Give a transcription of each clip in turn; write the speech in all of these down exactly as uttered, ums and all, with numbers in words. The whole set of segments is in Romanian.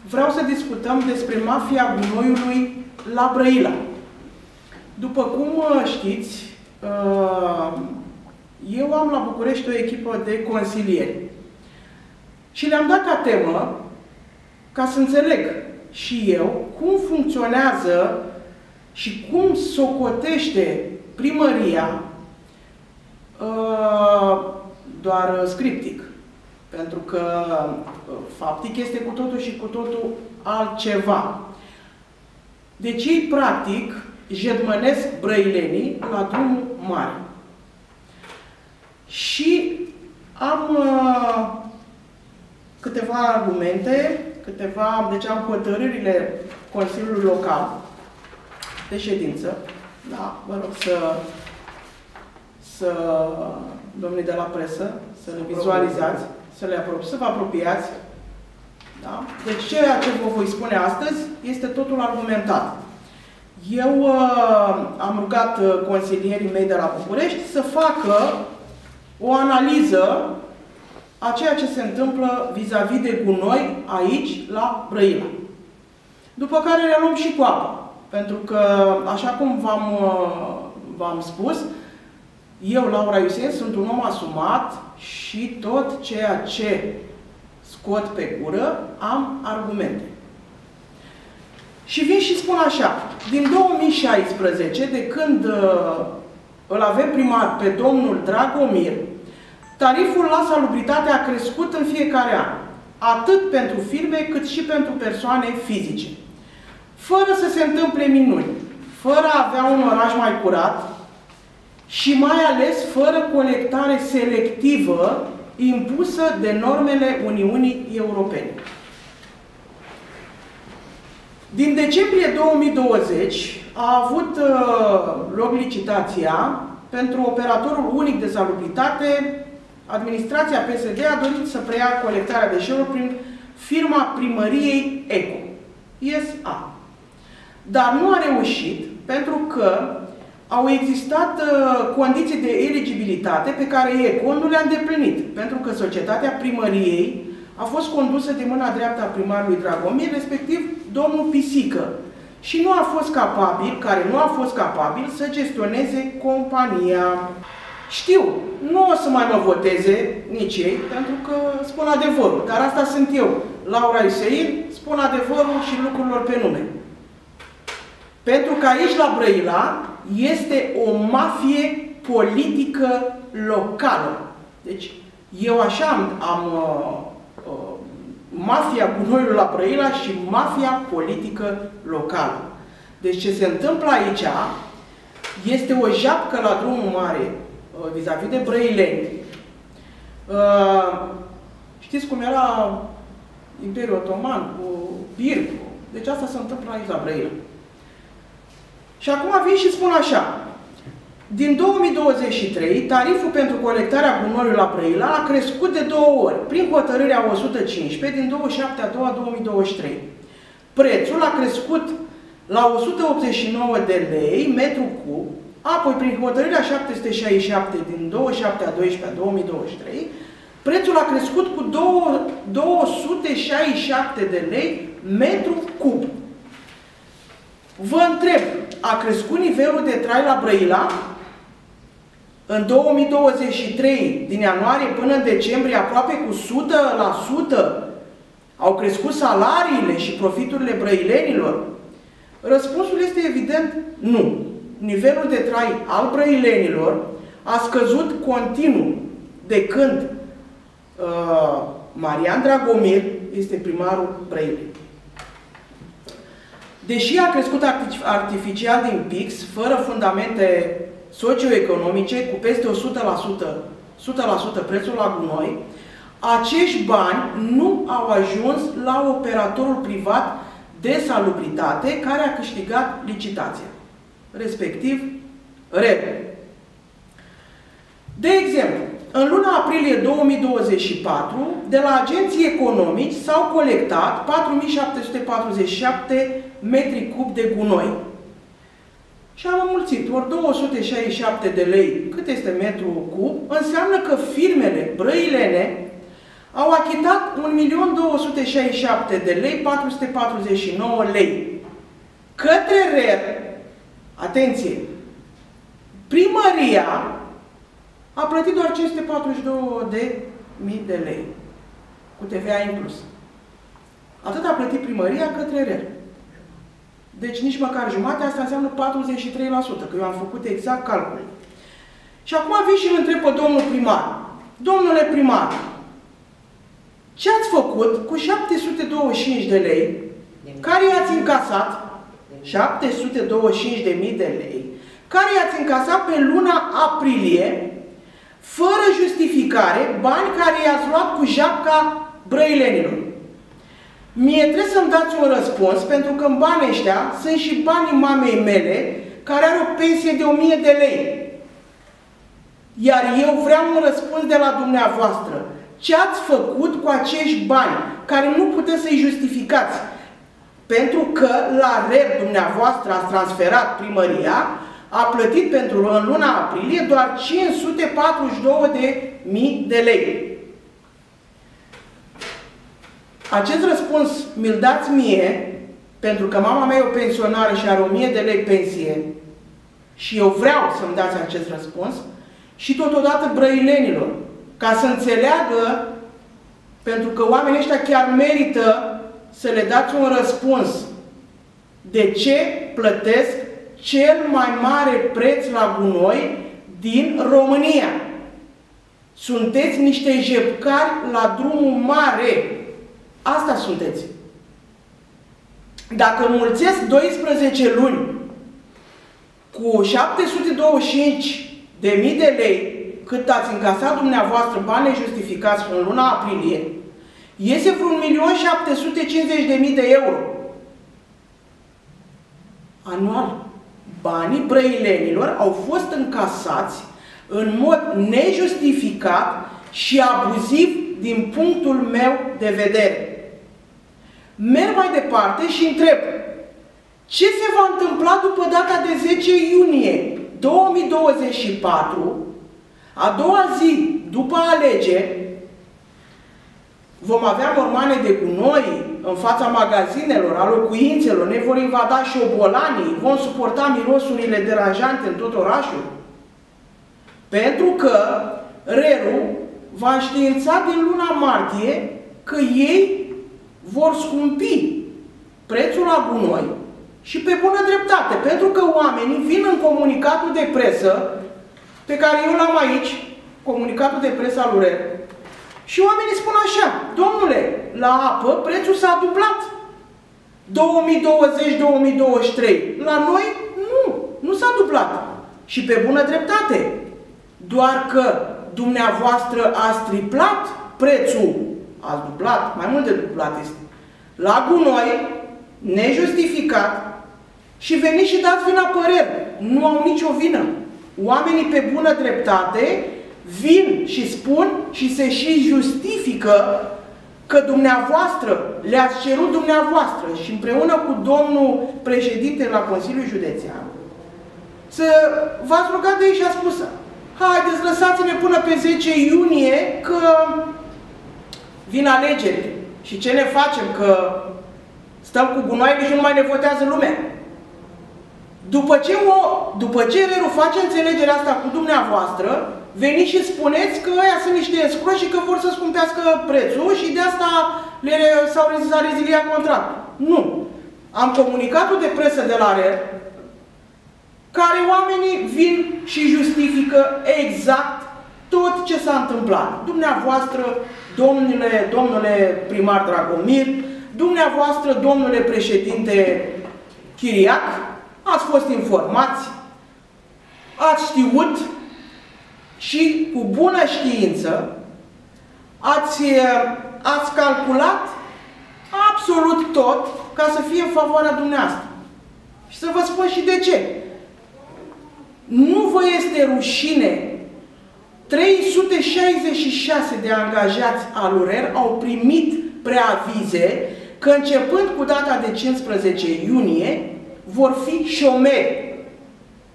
vreau să discutăm despre mafia gunoiului la Brăila. După cum știți, eu am la București o echipă de consilieri și le-am dat ca temă ca să înțeleg și eu cum funcționează și cum socotește primăria doar scriptic. Pentru că faptic este cu totul și cu totul altceva. Deci ei, practic, jedmănesc brăilenii la drumul mare. Și am uh, câteva argumente, câteva, deci am hotărârile Consiliului Local de ședință. Da, vă rog să, să domnii de la presă, să le vizualizați, să le apro să vă apropiați. Da? Deci ceea ce vă voi spune astăzi este totul argumentat. Eu uh, am rugat uh, consilierii mei de la București să facă o analiză a ceea ce se întâmplă vis-a-vis de gunoi aici, la Brăila. După care le luăm și cu apă. Pentru că, așa cum v-am uh, v-am spus, eu, Laura Iusien, sunt un om asumat și tot ceea ce scot pe gură, am argumente. Și vin și spun așa, din două mii șaisprezece, de când uh, îl avem primar pe domnul Dragomir, tariful la salubritate a crescut în fiecare an, atât pentru firme cât și pentru persoane fizice. Fără să se întâmple minuni, fără a avea un oraș mai curat și mai ales fără colectare selectivă impusă de normele Uniunii Europene. Din decembrie două mii douăzeci a avut uh, loc licitația pentru operatorul unic de salubritate. Administrația P S D a dorit să preia colectarea deșeurilor prin firma primăriei ECO, S A. Dar nu a reușit pentru că au existat uh, condiții de eligibilitate pe care ECO nu le-a îndeplinit, pentru că societatea primăriei a fost condusă de mâna dreaptă a primarului Dragomir, respectiv domnul Pisică, și nu a fost capabil, care nu a fost capabil să gestioneze compania. Știu, nu o să mai mă voteze nici ei, pentru că spun adevărul, dar asta sunt eu, Laura Iusien, spun adevărul și lucrurilor pe nume. Pentru că aici, la Brăila, este o mafie politică locală. Deci, eu așa am, am uh, uh, mafia gunoiului la Brăila și mafia politică locală. Deci, ce se întâmplă aici este o japcă la drumul mare vis-a-vis de brăileni. Uh, știți cum era Imperiul Otoman cu Bircu? Deci asta se întâmplă aici la Brăila. Și acum vin și spun așa. Din două mii douăzeci și trei, tariful pentru colectarea gunoiului la Brăila a crescut de două ori, prin hotărârea o sută cincisprezece din douăzeci și șapte a doua două mii douăzeci și trei. Prețul a crescut la o sută optzeci și nouă de lei metru cub, apoi prin hotărârea șapte sute șaizeci și șapte din douăzeci și șapte a doisprezece a două mii douăzeci și trei, prețul a crescut cu două sute șaizeci și șapte de lei metru cub. Vă întreb, a crescut nivelul de trai la Brăila? În două mii douăzeci și trei, din ianuarie până în decembrie, aproape cu o sută la sută au crescut salariile și profiturile brăilenilor? Răspunsul este evident nu. Nivelul de trai al brăilenilor a scăzut continuu de când uh, Marian Dragomir este primarul Brăilei. Deși a crescut artificial din P I X, fără fundamente socioeconomice, cu peste o sută la sută, o sută la sută prețul la gunoi, acești bani nu au ajuns la operatorul privat de salubritate care a câștigat licitația, respectiv R E B. De exemplu, în luna aprilie două mii douăzeci și patru, de la agenții economici s-au colectat patru mii șapte sute patruzeci și șapte metri cub de gunoi. Și am înmulțit, ori două sute șaizeci și șapte de lei, cât este metru cub, înseamnă că firmele brăilene au achitat un milion două sute șaizeci și șapte de lei, patru sute patruzeci și nouă lei. Către R E R, atenție, primăria a plătit doar cinci sute patruzeci și două de mii de lei, cu T V A inclus. Atât a plătit primăria către R E R. Deci nici măcar jumate, asta înseamnă patruzeci și trei la sută, că eu am făcut exact calcul. Și acum vin și îl întreb pe domnul primar. Domnule primar, ce ați făcut cu șapte sute douăzeci și cinci de lei, care i-ați încasat, șapte sute douăzeci și cinci de mii de lei, care i-ați încasat pe luna aprilie, fără justificare, bani care i-ați luat cu japca brăilenilor? Mie trebuie să-mi dați un răspuns, pentru că în banii ăștia sunt și banii mamei mele, care are o pensie de o mie de lei. Iar eu vreau un răspuns de la dumneavoastră. Ce ați făcut cu acești bani, care nu puteți să-i justificați? Pentru că la R E R dumneavoastră ați transferat primăria, a plătit pentru în luna aprilie doar cinci sute patruzeci și două de mii de lei. Acest răspuns mi-l dați mie, pentru că mama mea e o pensionară și are o mie de lei pensie și eu vreau să-mi dați acest răspuns, și totodată brăilenilor, ca să înțeleagă, pentru că oamenii ăștia chiar merită să le dați un răspuns de ce plătesc cel mai mare preț la gunoi din România. Sunteți niște jepcari la drumul mare. Asta sunteți. Dacă mulțesc doisprezece luni cu șapte sute douăzeci și cinci de mii de lei, cât ați încasat dumneavoastră bani justificați în luna aprilie, iese vreun milion șapte sute cincizeci de mii de euro. Anual. Banii brăilenilor au fost încasați în mod nejustificat și abuziv din punctul meu de vedere. Merg mai departe și întreb, ce se va întâmpla după data de zece iunie două mii douăzeci și patru, a doua zi după alegeri? Vom avea mormane de gunoi în fața magazinelor, a locuințelor, ne vor invada șobolanii, vom suporta mirosurile deranjante în tot orașul. Pentru că R E R-ul va înștiința din luna martie că ei vor scumpi prețul la gunoi și pe bună dreptate, pentru că oamenii vin în comunicatul de presă, pe care eu l-am aici, comunicatul de presă al R E R, și oamenii spun așa, domnule, la apă prețul s-a dublat. două mii douăzeci două mii douăzeci și trei. La noi, nu, nu s-a dublat. Și pe bună dreptate. Doar că dumneavoastră ați triplat prețul, ați dublat, mai mult de dublat este, la gunoi, nejustificat, și veniți și dați vina pe R E R. Nu au nicio vină. Oamenii pe bună dreptate vin și spun și se și justifică că dumneavoastră le-ați cerut dumneavoastră și împreună cu domnul președinte la Consiliul Județean să v-ați rugat de ei și a spus, haideți, lăsați-ne până pe zece iunie că vin alegeri. Și ce ne facem? Că stăm cu gunoaie și nu mai ne votează lumea. După ce, o, după ce R E R-ul face înțelegerea asta cu dumneavoastră, veniți și spuneți că ăia sunt niște escroși și că vor să scumpească prețul și de asta s-a reziliat contractul. Nu. Am comunicatul de presă de la R E R, care oamenii vin și justifică exact tot ce s-a întâmplat. Dumneavoastră, domnule, domnule primar Dragomir, dumneavoastră, domnule președinte Chiriac, ați fost informați, ați știut și cu bună știință ați, ați calculat absolut tot ca să fie în favoarea dumneavoastră. Și să vă spun și de ce. Nu vă este rușine? trei sute șaizeci și șase de angajați al R E R au primit preavize că începând cu data de cincisprezece iunie vor fi șomeri.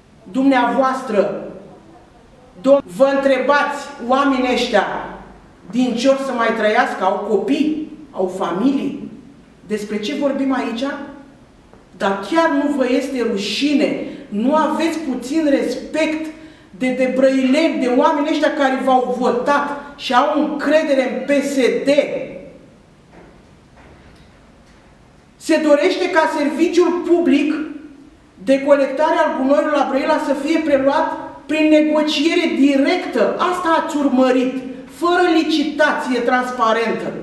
Dumneavoastră, vă întrebați, oamenii ăștia, din ce or să mai trăiască, au copii, au familii. Despre ce vorbim aici? Dar chiar nu vă este rușine, nu aveți puțin respect de, de brăileni, de oameni ăștia care v-au votat și au încredere în P S D. Se dorește ca serviciul public de colectare al gunoiului la Brăila să fie preluat prin negociere directă. Asta ați urmărit, fără licitație transparentă.